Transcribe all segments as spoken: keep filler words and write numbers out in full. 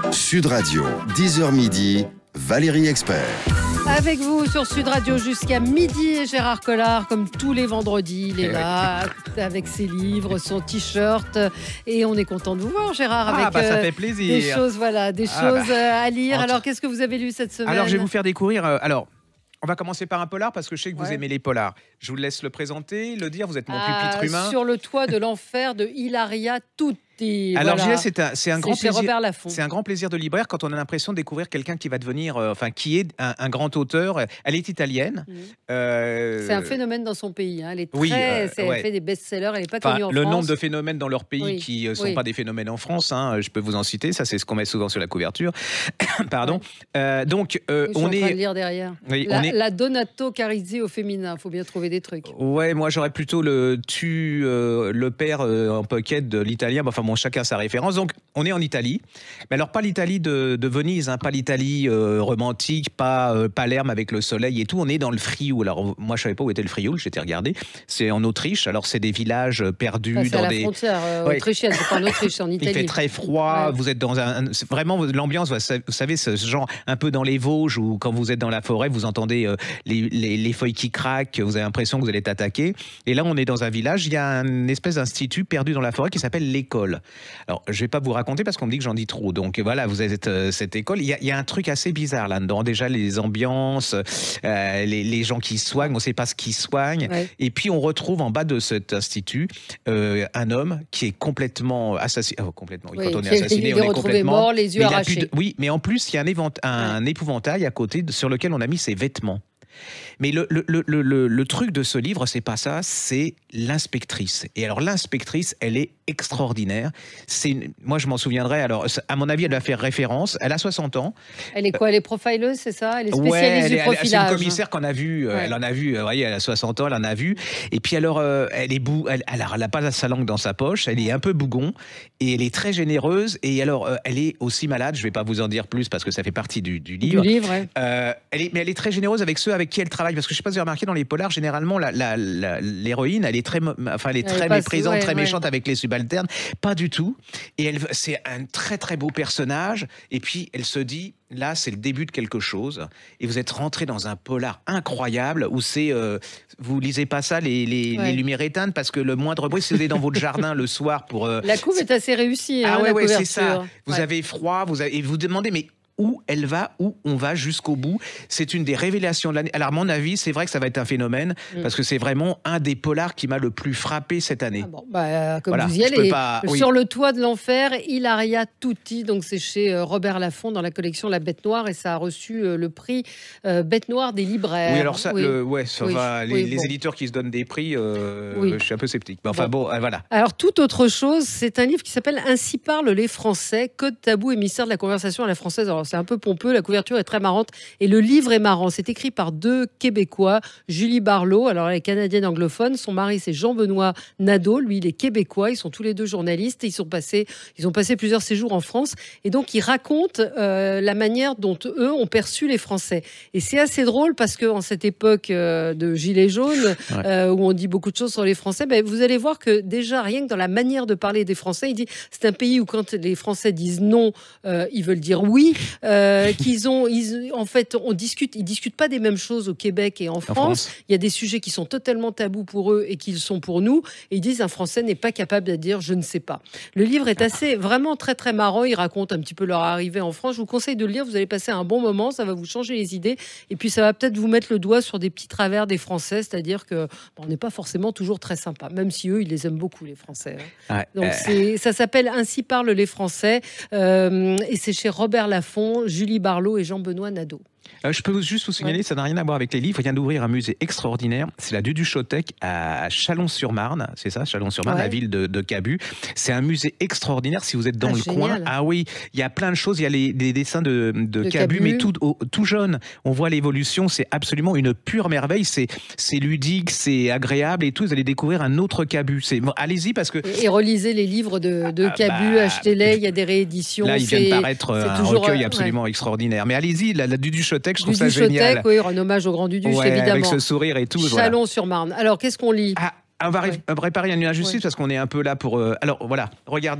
Sud Radio, dix heures midi, Valérie Expert. Avec vous sur Sud Radio jusqu'à midi et Gérard Collard, comme tous les vendredis, il est là avec ses livres, son t-shirt et on est content de vous voir, Gérard. Ah avec bah ça euh, fait plaisir. Des choses, voilà, des ah choses bah. à lire. Entre... Alors qu'est-ce que vous avez lu cette semaine? Alors je vais vous faire découvrir. Euh, alors. On va commencer par un polar parce que je sais que vous ouais. aimez les polars. Je vous laisse le présenter, le dire. Vous êtes mon ah, pupitre humain. Sur le toit de l'enfer de Hilaria Tutti. Alors, voilà. c'est un, c'est un c'est grand chez plaisir. Robert Laffont. C'est un grand plaisir de libraire quand on a l'impression de découvrir quelqu'un qui va devenir, euh, enfin, qui est un, un grand auteur. Elle est italienne. Mmh. Euh... C'est un phénomène dans son pays. Hein. Elle est très, oui, euh, elle ouais. fait des best-sellers. Elle n'est pas enfin, connue en le France. Le nombre de phénomènes dans leur pays oui. qui ne sont oui. pas des phénomènes en France, hein, je peux vous en citer. Ça, c'est ce qu'on met souvent sur la couverture. Pardon. Ouais. Euh, donc, euh, oui, je on suis est. en train de lire derrière. Oui, la, on est... la Donato Carisi au féminin. Il faut bien trouver des trucs. Ouais, moi j'aurais plutôt le tu euh, le père euh, en pocket de l'italien. Enfin bon, chacun sa référence. Donc on est en Italie, mais alors pas l'Italie de, de Venise, hein, pas l'Italie euh, romantique, pas euh, Palerme avec le soleil et tout. On est dans le Frioul. Alors moi je savais pas où était le Frioul, j'étais regardé. C'est en Autriche. Alors c'est des villages perdus enfin, c'est dans à la des frontière euh, ouais. autrichienne. C'est pas en Autriche, c'est en Italie. Il fait très froid. Ouais. Vous êtes dans un, un vraiment l'ambiance. Vous savez ce genre un peu dans les Vosges où quand vous êtes dans la forêt, vous entendez euh, les, les, les feuilles qui craquent. Vous avez l'impression que vous allez être attaqué. Et là, on est dans un village. Il y a une espèce d'institut perdu dans la forêt qui s'appelle l'école. Alors, je vais pas vous raconter parce qu'on me dit que j'en dis trop. Donc voilà, vous êtes euh, cette école. Il y, a, il y a un truc assez bizarre là-dedans. Déjà, les ambiances, euh, les, les gens qui soignent, on ne sait pas ce qu'ils soignent. Ouais. Et puis, on retrouve en bas de cet institut euh, un homme qui est complètement assassiné. Oh, complètement. Oui, quand on est assassiné, il on est est retrouvé complètement mort, les yeux arrachés. De... Oui, mais en plus, il y a un, évent... un ouais. épouvantail à côté sur lequel on a mis ses vêtements. Mais le, le, le, le, le truc de ce livre, c'est pas ça, c'est l'inspectrice. Et alors l'inspectrice, elle est extraordinaire. C'est une... Moi, je m'en souviendrai. Alors, à mon avis, elle va faire référence. Elle a soixante ans. Elle est quoi? Elle est profileuse, c'est ça? Elle est spécialiste ouais, elle du est, profilage. C'est une commissaire qu'on a vue. Ouais. Elle en a vu. Vous voyez, elle a soixante ans, elle en a vu. Et puis alors, euh, elle est bou... elle, elle, elle a pas sa langue dans sa poche. Elle est un peu bougon et elle est très généreuse. Et alors, euh, elle est aussi malade. Je vais pas vous en dire plus parce que ça fait partie du, du livre. Du livre, ouais. euh, elle est, mais elle est très généreuse avec ceux avec qui elle travaille. Parce que je sais pas si vous avez remarqué dans les polars, généralement, la, la, la, l'héroïne, elle est très, enfin, elle est très elle méprisante, ouais, très ouais. méchante avec les subalternes. Pas du tout. Et elle, c'est un très très beau personnage. Et puis elle se dit, là, c'est le début de quelque chose. Et vous êtes rentré dans un polar incroyable où c'est, euh, vous lisez pas ça les, les, ouais. les lumières éteintes parce que le moindre bruit, si vous êtes dans votre jardin le soir pour. Euh, la couve est assez réussie. Ah hein, ouais la ouais, couverture. c'est ça. Vous ouais. avez froid, vous avez, et vous demandez mais. Où elle va, où on va jusqu'au bout. C'est une des révélations de l'année. Alors, à mon avis, c'est vrai que ça va être un phénomène, mmh. parce que c'est vraiment un des polars qui m'a le plus frappé cette année. Ah bon, bah, comme voilà, vous y allez, pas... sur oui. le toit de l'enfer, Hilaria Tutti, donc c'est chez Robert Laffont dans la collection La Bête Noire, et ça a reçu euh, le prix euh, Bête Noire des libraires. Oui, alors ça, oui. Le, ouais, ça oui. va, les, oui, les bon. éditeurs qui se donnent des prix, euh, oui. je suis un peu sceptique. Mais enfin bon, bon euh, voilà. Alors, toute autre chose, c'est un livre qui s'appelle Ainsi parlent les Français, Code tabou et mystère de la conversation à la française. Alors, c'est un peu pompeux, la couverture est très marrante et le livre est marrant. C'est écrit par deux Québécois, Julie Barlow, alors elle est canadienne anglophone, son mari c'est Jean-Benoît Nadeau, lui il est québécois, ils sont tous les deux journalistes, ils sont passés, ils ont passé plusieurs séjours en France et donc ils racontent euh, la manière dont eux ont perçu les Français. Et c'est assez drôle parce que en cette époque euh, de gilets jaunes ouais. euh, où on dit beaucoup de choses sur les Français, ben, vous allez voir que déjà rien que dans la manière de parler des Français, il dit c'est un pays où quand les Français disent non, euh, ils veulent dire oui, euh, qu'ils ont Ils, en fait, on discute, ils discutent pas des mêmes choses au Québec et en France. en France. Il y a des sujets qui sont totalement tabous pour eux et qui le sont pour nous. Et ils disent un Français n'est pas capable de dire je ne sais pas. Le livre est assez, vraiment très très marrant. Il raconte un petit peu leur arrivée en France. Je vous conseille de le lire. Vous allez passer un bon moment. Ça va vous changer les idées. Et puis ça va peut-être vous mettre le doigt sur des petits travers des Français, c'est-à-dire que bon, on n'est pas forcément toujours très sympa, même si eux ils les aiment beaucoup les Français. Hein. Ouais, Donc euh... c'est, ça s'appelle Ainsi parlent les Français euh, et c'est chez Robert Laffont, Julie Barlow et Jean-Benoît Nadeau. Euh, je peux juste vous signaler, ouais. ça n'a rien à voir avec les livres. Il vient d'ouvrir un musée extraordinaire. C'est la Duduchothèque à Chalon-sur-Marne. C'est ça, Chalon-sur-Marne, ouais. la ville de, de Cabu. C'est un musée extraordinaire si vous êtes dans ah, le génial. coin. Ah oui, il y a plein de choses. Il y a les, les dessins de, de, de Cabu, Cabu, mais tout, au, tout jeune. On voit l'évolution. C'est absolument une pure merveille. C'est, c'est ludique, c'est agréable et tout. Vous allez découvrir un autre Cabu. C'est, bon, allez-y parce que... Et, et relisez les livres de, de Cabu, bah, achetez-les. Il y a des rééditions. Là, il vient de paraître un toujours, recueil absolument ouais. extraordinaire. Mais allez-y, la, la Duduchothèque, je trouve du ça génial. Oui, en hommage au Grand Duduche, ouais, évidemment. Avec ce sourire et tout. Chalon-sur-Marne. Alors, qu'est-ce qu'on lit? ah, On va ouais. préparer une injustice ouais. parce qu'on est un peu là pour... Euh... Alors, voilà, regardez.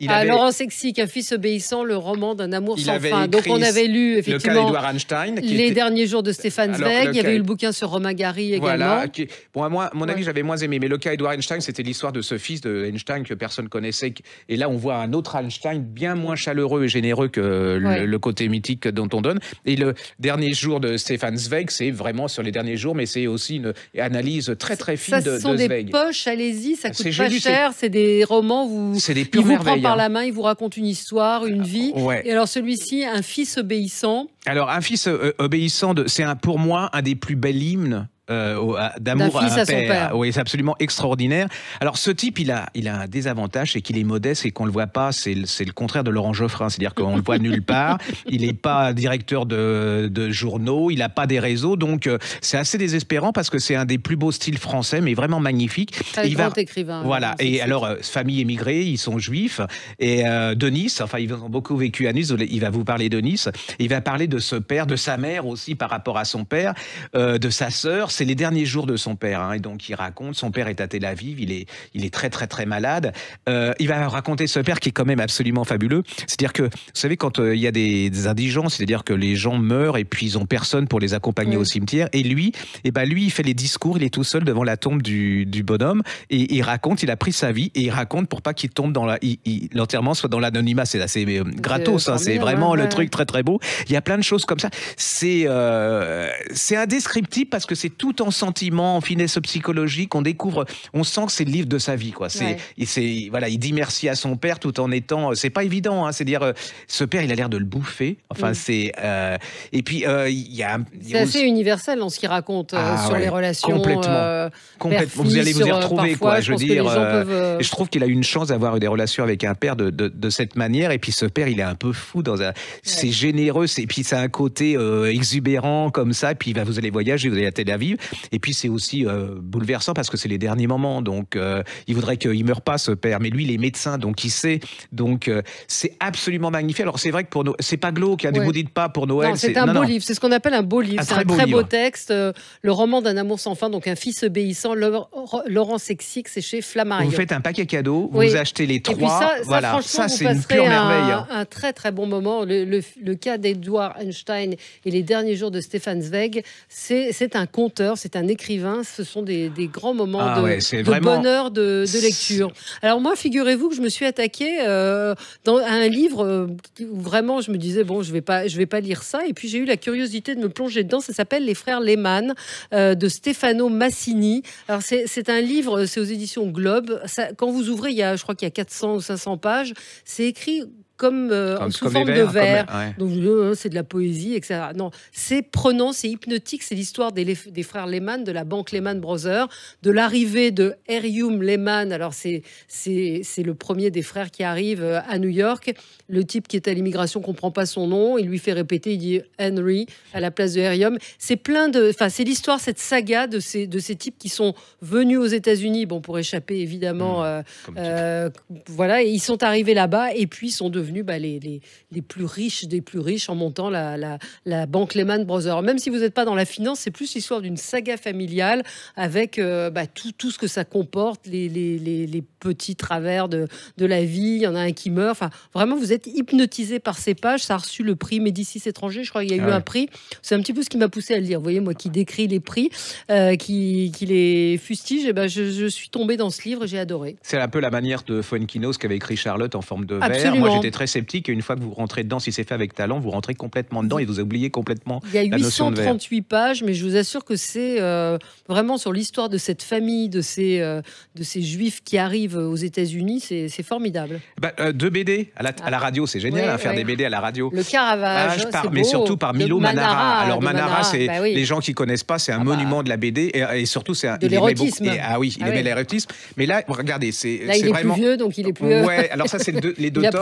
il ah, avait... Laurent Sexic, Un fils obéissant, le roman d'un amour Il sans avait fin. Donc écrit on avait lu le cas effectivement Edouard Einstein, qui Les était- derniers jours de Stéphane Alors, Zweig. le Il y avait cas- eu le bouquin sur Romain Gary également. Voilà. Qui... Bon, moi, à mon avis, Ouais. j'avais moins aimé. Mais le cas Edouard Einstein, c'était l'histoire de ce fils de Einstein que personne connaissait. Et là, on voit un autre Einstein bien moins chaleureux et généreux que le, Ouais. le côté mythique dont on donne. Et le dernier jour de Stéphane Zweig, c'est vraiment sur les derniers jours, mais c'est aussi une analyse très très fine Ça, de, ce sont de des Zweig. poches, allez-y, ça coûte C'est pas génial, cher, c'est des romans, vous, C'est des il pures vous prend merveilles. par hein. la main, il vous raconte une histoire, une vie. Ouais. Et alors celui-ci, Un fils obéissant, Alors, un fils euh, obéissant, de... c'est un, pour moi un des plus bels hymnes. Euh, au- à- d'amour D'un fils à un à son père. Oui, c'est absolument extraordinaire. Alors, ce type, il a, il a un désavantage, c'est qu'il est modeste et qu'on le voit pas. C'est le, c'est le contraire de Laurent Geoffrin, c'est-à-dire qu'on le voit nulle part. Il n'est pas directeur de, de journaux, il n'a pas des réseaux, donc euh, c'est assez désespérant parce que c'est un des plus beaux styles français, mais vraiment magnifique. très il grand va, écrivain. Voilà. Laurent Et Sexic. alors, euh, famille émigrée, ils sont juifs. Et euh, de Nice, enfin, ils ont beaucoup vécu à Nice. Il va vous parler de Nice. Il va parler de ce père, de sa mère aussi par rapport à son père, euh, de sa sœur. C'est les derniers jours de son père. Hein, et donc, il raconte, son père est à Tel Aviv. Il est, il est très, très, très malade. Euh, il va raconter ce père qui est quand même absolument fabuleux. C'est-à-dire que, vous savez, quand euh, il y a des, des indigents, c'est-à-dire que les gens meurent et puis ils ont personne pour les accompagner Oui. au cimetière. Et lui, eh ben, lui, il fait les discours. Il est tout seul devant la tombe du, du bonhomme et il raconte, il a pris sa vie et il raconte pour pas qu'il tombe dans la, il- il- l'enterrement soit dans l'anonymat. C'est assez euh, gratos, hein, c'est formidable, vraiment ouais, le ouais. truc très très beau. Il y a plein de choses comme ça. C'est euh, c'est indescriptible parce que c'est tout en sentiment, en finesse psychologique. On découvre, on sent que c'est le livre de sa vie, quoi. C'est, Ouais. il, c'est, voilà, il dit merci à son père tout en étant. C'est pas évident, hein, c'est dire euh, ce père, il a l'air de le bouffer. Enfin, Mm. c'est euh, et puis euh, il y a. il y C'est a assez aussi- universel dans ce qu'il raconte euh, Ah sur ouais, les relations. complètement. euh, Complètement. père-fils, Vous allez vous y sur, euh, retrouver, parfois, quoi. je Je veux pense que les dire. gens euh, peuvent, euh, et je trouve qu'il a eu une chance d'avoir eu des relations avec un père de, de, de cette manière. Et puis ce père, il est un peu fou dans un. C'est généreux. C'est, et puis ça a un côté euh, exubérant comme ça. Et puis bah, vous allez voyager, vous allez à Tel Aviv. Et puis c'est aussi euh, bouleversant parce que c'est les derniers moments. Donc euh, il voudrait qu'il meure pas, ce père. Mais lui, il est médecin, donc il sait. Donc euh, c'est absolument magnifique. Alors c'est vrai que pour nous, c'est pas glauque. Hein, ne Ouais. vous dites pas pour Noël. Non, c'est un beau non. livre. C'est ce qu'on appelle un beau livre. Un C'est très un beau très beau livre. texte. euh, le roman d'un amour sans fin, donc Un fils obéissant. Laure- Laurent Sexic, c'est chez Flammarion. Vous faites un paquet cadeau, Oui. vous achetez les Et trois. puis ça, ça voilà, franchement, ça vous c'est une passerez pure un, merveille. hein. un très très bon moment. Le, le- le cas d'Edouard Einstein et les derniers jours de Stéphane Zweig, c'est c'est un conteur, c'est un écrivain. Ce sont des, des grands moments Ah de, ouais, c'est de vraiment- bonheur de, de lecture. Alors moi, figurez-vous que je me suis attaquée euh, dans à un livre euh, où vraiment je me disais bon, je vais pas, je vais pas lire ça. Et puis j'ai eu la curiosité de me plonger dedans. Ça s'appelle Les Frères Lehmann euh, de Stefano Massini. Alors c'est c'est un livre, c'est aux éditions Globe. Ça, quand vous ouvrez, il y a, je crois qu'il y a quatre cents ou cinq cents pages. C'est écrit comme, euh, Comme- sous comme forme les de vers, vers. comme- ouais. Donc euh, c'est de la poésie, et cetera. Non, c'est prenant, c'est hypnotique. C'est l'histoire des, des frères Lehman, de la banque Lehman Brothers, de l'arrivée de Herrium Lehman. Alors c'est c'est c'est le premier des frères qui arrive euh, à New York. Le type qui est à l'immigration comprend pas son nom. Il lui fait répéter, il dit Henry à la place de Herrium. C'est plein de, enfin c'est l'histoire, cette saga de ces de ces types qui sont venus aux États-Unis, bon pour échapper évidemment. Euh, Comme tout. euh, voilà, et ils sont arrivés là-bas et puis sont devenus bah, les, les, les plus riches des plus riches en montant la, la, la banque Lehman Brothers. Même si vous n'êtes pas dans la finance, c'est plus l'histoire d'une saga familiale avec euh, bah, tout, tout ce que ça comporte, les, les, les, les petits travers de, de la vie. Il y en a un qui meurt. Enfin, vraiment, vous êtes hypnotisé par ces pages. Ça a reçu le prix Médicis étranger. Je crois qu'il y a eu Ah ouais. un prix. C'est un petit peu ce qui m'a poussé à le lire. Vous voyez, moi qui décris les prix, euh, qui, qui les fustige, et ben, je, je suis tombée dans ce livre et j'ai adoré. C'est un peu la manière de Fuenquinos qu'avait écrit Charlotte en forme de verre. Absolument. Moi, j'étais très sceptique. Et une fois que vous rentrez dedans, si c'est fait avec talent, vous rentrez complètement dedans et vous oubliez complètement Il y a la notion de verre. huit cent trente-huit pages, mais je vous assure que c'est euh, vraiment sur l'histoire de cette famille, de ces, euh, de ces juifs qui arrivent aux États-Unis. C'est c'est formidable. Bah, euh, deux B D à la, à la radio, c'est génial, Oui, hein, faire oui. des B D à la radio. Le Caravage, Ah, par- c'est mais beau. surtout par De Milo Manara. Alors de Manara, c'est bah oui. les gens qui connaissent pas, c'est un Ah bah. monument de la B D et, et surtout c'est un, De il aimait l'érotisme. beaucoup- et- ah oui, il Ah aimait oui. l'érotisme. Mais là, regardez, c'est Là, c'est il est vraiment. plus vieux, donc il est plus. Ouais, alors ça c'est le deux- les deux Il a pris tomes. du hein, bromure,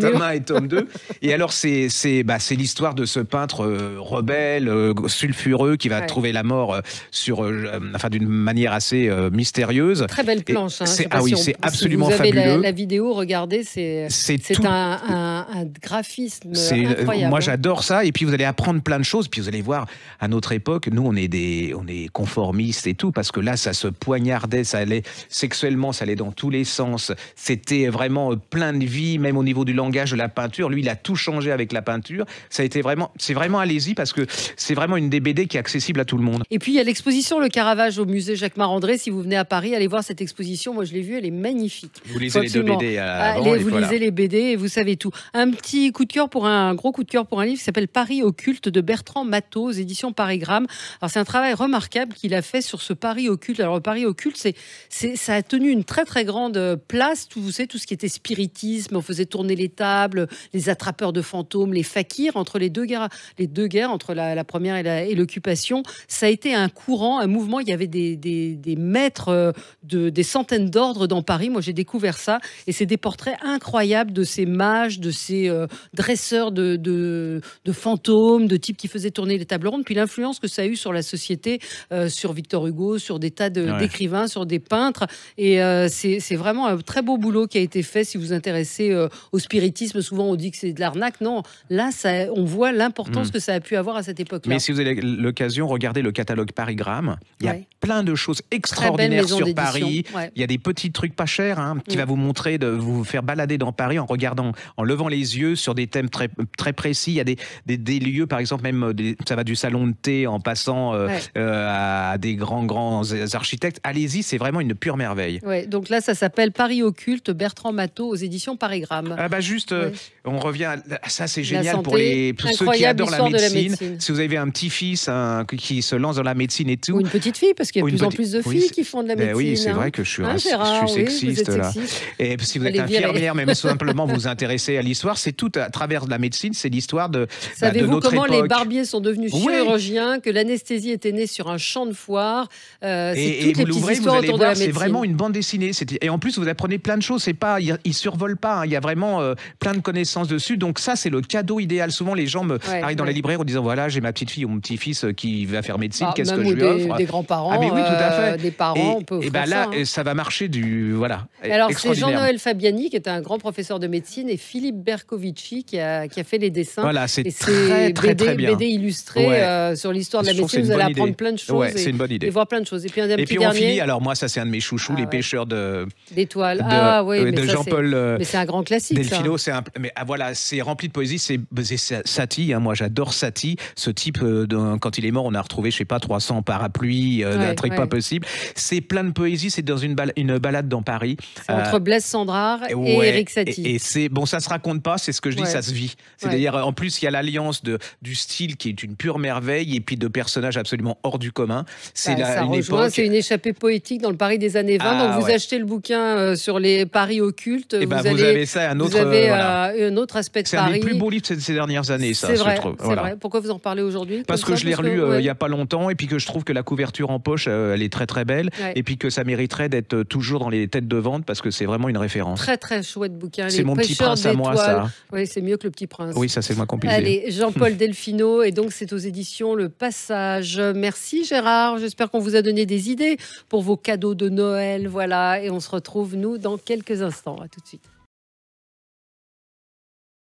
tome un et tome deux. Et alors, c'est c'est bah, c'est l'histoire de ce peintre euh, rebelle, euh, sulfureux, qui va ouais. trouver la mort euh, sur, euh, enfin, d'une manière assez euh, mystérieuse. Très belle planche. Hein, ah oui, si c'est on, absolument si vous avez fabuleux. La, la vidéo, regardez, c'est tout... un, un, un graphisme incroyable. Moi, j'adore ça. Et puis, vous allez apprendre plein de choses. Puis, vous allez voir, à notre époque, nous, on est des, on est conformistes et tout, parce que là, ça se poignardait, ça allait sexuellement, ça allait dans tous les sens. C'était vraiment plein de vie, même au niveau du langage de la peinture. Lui, il a tout changé avec la peinture. Ça a été vraiment, c'est vraiment allez-y, parce que c'est vraiment une des B D qui est accessible à tout le monde. Et puis, il y a l'exposition Le Caravage au musée Jacques Marandré. Si vous venez à Paris, allez voir cette exposition. Moi, je l'ai vue, elle est magnifique. Vous lisez les deux B D avant, allez, vous voilà. lisez les B D et vous savez tout. Un petit coup de cœur pour un, un gros coup de cœur pour un livre qui s'appelle Paris occulte de Bertrand Matteau, aux éditions Parigramme. Alors, c'est un travail remarquable qu'il a fait sur ce Paris occulte. Alors, le Paris occulte, c'est, c'est, ça a tenu une très, très grande place. Tout, vous savez, tout ce qui était spiritisme, on faisait tourner les tables, les attrapeurs de fantômes, les fakirs, entre les deux guerres, les deux guerres entre la, la première et, la, et l'occupation. Ça a été un courant, un mouvement. Il y avait des, des, des maîtres, de, des centaines d'ordres dans Paris. Moi, j'ai découvert ça. Et c'est des portraits incroyables de ces mages, de ces euh, dresseurs de, de, de fantômes, de types qui faisaient tourner les tables rondes. Puis l'influence que ça a eu sur la société, euh, sur Victor Hugo, sur des tas de, ouais. d'écrivains, sur des peintres. Et euh, c'est, c'est vraiment un très beau boulot qui a été fait. Si vous vous intéressez euh, au spiritisme, souvent on dit que c'est de l'arnaque. Non, là, ça, on voit l'importance mmh. que ça a pu avoir à cette époque-là. Mais si vous avez l'occasion, regardez le catalogue Parigramme. Il y a ouais. plein de choses extraordinaires sur Paris. Ouais. Il y a des petits trucs pas chers hein, qui mmh. va vous montrer, de vous faire balader dans Paris en regardant, en levant les yeux sur des thèmes très, très précis. Il y a des, des, des lieux, par exemple, même des, ça va du salon de thé en passant euh, ouais. euh, à des grands, grands architectes. Allez-y, c'est vraiment une pure merveille. Ouais, donc là, ça s'appelle Paris occulte, Bertrand Matteau, aux éditions Parigramme. Ah bah juste, euh, ouais. on revient à ça, c'est génial santé, pour, les, pour ceux qui adorent la médecine. la médecine. Si vous avez un petit-fils hein, qui se lance dans la médecine et tout. Ou une petite fille, parce qu'il y a de plus en plus de filles oui, qui font de la médecine. Ben oui, c'est hein. vrai que je suis, hein, Gérard, je suis sexiste. Oui, là. Sexiste. Et si vous êtes Allez, infirmière, même simplement vous vous intéressez à l'histoire, c'est tout à travers de la médecine, c'est l'histoire de, Savez-vous de notre comment époque. Les barbiers sont devenus oui. chirurgiens, que l'anesthésie était née sur un champ de foire. Euh, c'est et, toutes et les vous petites l'ouvrez, vous allez voir, voir, c'est vraiment une bande dessinée. Et en plus, vous apprenez plein de choses. C'est pas, ils il survolent pas. Hein. Il y a vraiment euh, plein de connaissances dessus. Donc ça, c'est le cadeau idéal. Souvent, les gens me ouais, arrivent dans ouais. la librairie en disant voilà, j'ai ma petite fille ou mon petit-fils qui va faire médecine. Ah, Qu'est-ce que je lui des, offre Des grands-parents. Ah mais oui, tout à fait. Euh, des parents, et, on peut offrir et ben là, ça, hein. ça va marcher du voilà. Alors c'est Jean-Noël Fabiani qui est un grand professeur de médecine et Philippe Bercovici qui a qui a fait les dessins. Voilà, c'est très très B D, très bien. B D illustré ouais. euh, sur l'histoire de la médecine. Vous allez apprendre idée. plein de choses. Ouais, et, c'est une bonne idée. Et voir plein de choses. Et puis un et petit puis on dernier. finit. Alors moi, ça c'est un de mes chouchous, ah, les ouais. pêcheurs de d'étoiles. Ah oui, de, de Jean-Paul. Euh, mais c'est un grand classique. Delfino, c'est un. Mais ah, voilà, c'est rempli de poésie. C'est Satie. Hein, moi, j'adore Satie. Ce type, euh, de, quand il est mort, on a retrouvé, je sais pas, trois cents parapluies, euh, ouais, un truc ouais. pas possible. C'est plein de poésie. C'est dans une, bal une balade dans Paris. C'est euh, entre Blaise Sandrard et ouais, Éric Satie. Et, et c'est bon, ça se raconte pas. C'est ce que je dis, ouais. ça se vit. C'est-à-dire, ouais. en plus, il y a l'alliance de du style qui est une pure merveille et puis de personnages absolument hors du commun. C'est bah, la, ça une rejoint, époque. C'est une échappée poétique dans le Paris des années vingt. Ah, donc vous ouais. achetez le bouquin euh, sur les Paris occultes. Et vous, bah, allez, vous avez ça, un autre. Vous avez euh, voilà. euh, un autre aspect de c'est Paris. C'est un des plus beaux livres de ces dernières années, ça. C'est vrai. Je trouve. C'est voilà. vrai. Pourquoi vous en parlez aujourd'hui? Parce que ça, je l'ai relu euh, ouais. il y a pas longtemps et puis que je trouve que la couverture en poche, euh, elle est très très belle ouais. et puis que ça mériterait d'être toujours dans les têtes de vente parce que c'est vraiment une référence. Très très chouette bouquin. C'est mon petit prince à moi, ça. Oui, c'est mieux que le petit prince. Oui, ça c'est moins compliqué. Allez, Jean-Paul Delfino et donc c'est aux éditions Le Passage. Merci Gérard. J'espère qu'on vous a donné des idées pour vos cadeaux de Noël. Voilà, et on se retrouve nous dans quelques instants. À tout de suite.